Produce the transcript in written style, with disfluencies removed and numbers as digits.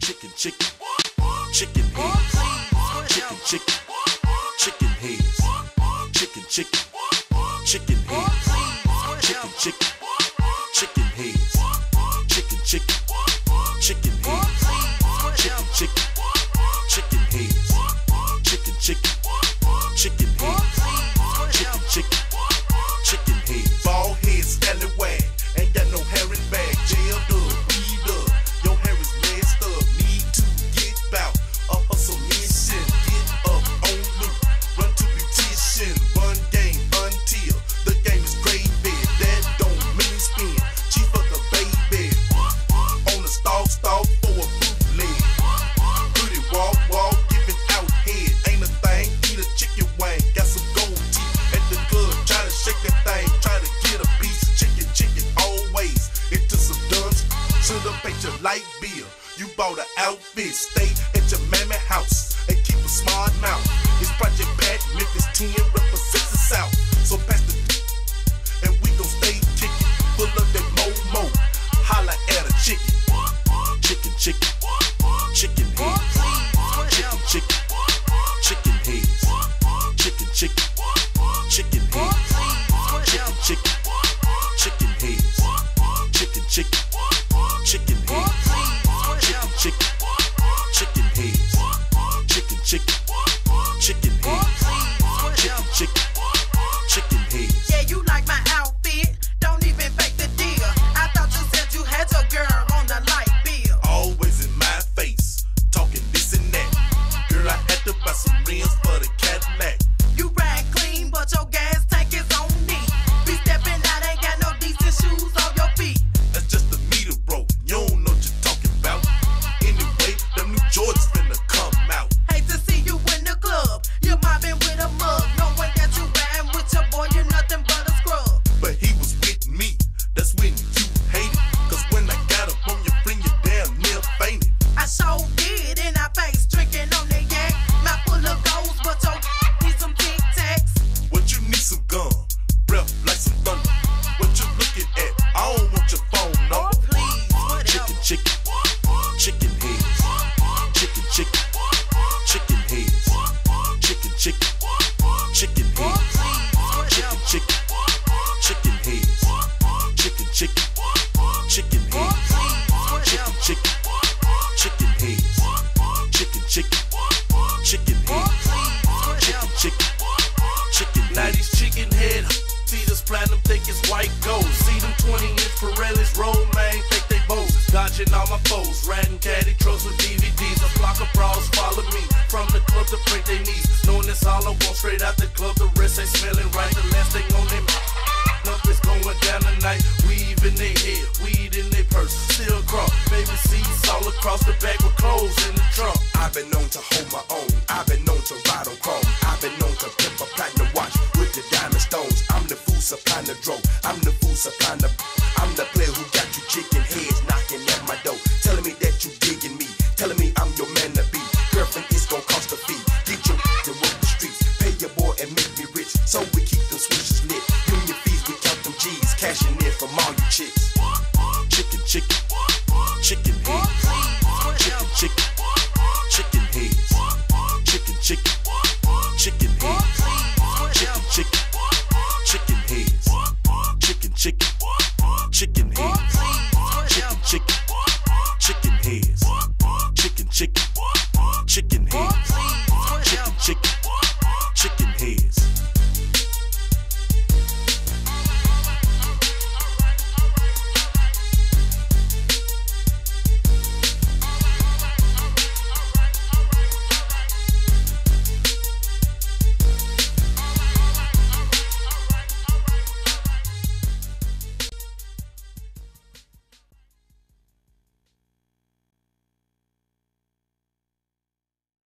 chicken, chicken, chicken heads, chicken, chicken, chicken heads, chicken, chicken, chicken heads, chicken, chicken, chicken heads, chicken, chicken, chicken heads, chicken, chicken, chicken heads, chicken, chicken, chicken heads, chicken, chicken, chicken heads. Bald head, scallywag, ain't got no hair in bag, jailed up, weed up, your hair is messed up, need to get bout a hustle mission, get up on loot, run to beautician, run game until the game is gravy, that don't mean spin, chief of the baby, on the stalk for a bootleg, pretty walk, giving out head, ain't a thing, eat a chicken wing, got some gold teeth at the club, try to shake that thing, try to get a piece, chicken, always, into some duns, should've paid your light bill, you bought an outfit, stay at your mammy house, and keep a smart mouth, it's Project Pat, Memphis 10, represents the South, so pass the and we gon' stay kicking, full of that mo, holla at a chicken, Chicken, chicken, chicken heads, chicken, chicken, chicken heads, chicken, chicken, chicken heads, chicken, chicken, chicken heads, chicken, chicken, chicken heads, chicken, chicken, chicken heads, chicken, chicken, chicken heads, chicken, chicken, chicken heads. Yeah, you like my outfit, don't even fake the deal. I thought you said you had your girl on the light bill. always in my face, talking this and that, girl I had to buy some rims for the Cadillac. You ride clean, but your gas tank is on D. Be stepping out, ain't got no decent shoes on your feet. That's just the meter, bro. You don't know what you're talking about. Anyway, them new Jordans finna come out. Hate to see you in the club, you mobbing with a mug. Knowing that you riding with your boy, you're nothing but a scrub. But he was with me, that's when you hated. Cause when I got up on your friend, you damn near fainted. I sure did in our face, drinking on the yak. Not full of goals, but your need some Tic Tacs. What you need some gum, breath like some thunder. What you looking at? I don't want your phone Oh, number. please, whatever. Chicken, chicken heads, chicken, chicken, chicken heads, chicken, chicken, chicken Oh, heads, please, whatever. chicken, chicken heads, chicken, chicken, chicken Oh, heads, please, chicken, whatever. chicken, chicken heads, chicken, chicken, chicken Oh, heads, please, chicken, whatever. chicken, chicken Now heads. these chicken head see this platinum think it's white gold. See them 20-inch Pirellis roll, man, think they bows. Dodging all my foes, riding caddy trucks with DVDs. A flock of bras follow me from the club to break their knees. Knowing that's all I want straight out the club, the rest ain't smelling right. The last thing on them up is going down tonight. Weave in their head, weed in their purse, still cross. Baby seats all across the back with clothes in the trunk. I've been known to hold my own. I've been known to ride on chrome. I've been known to pimp a platinum watch with the diamond stones. I'm the food supplying the dough. I'm the food supplying the. I'm the player who got you chicken heads knocking at my door, telling me that you digging me, telling me I'm your man to be. Girlfriend, it's gon' cost a fee. Get your to work the streets, pay your boy and make me rich. So we keep them switches lit. You and your fees, we count them G's, cashing in from all you chicks. Chicken, chicken, chicken heads, chicken, chicken,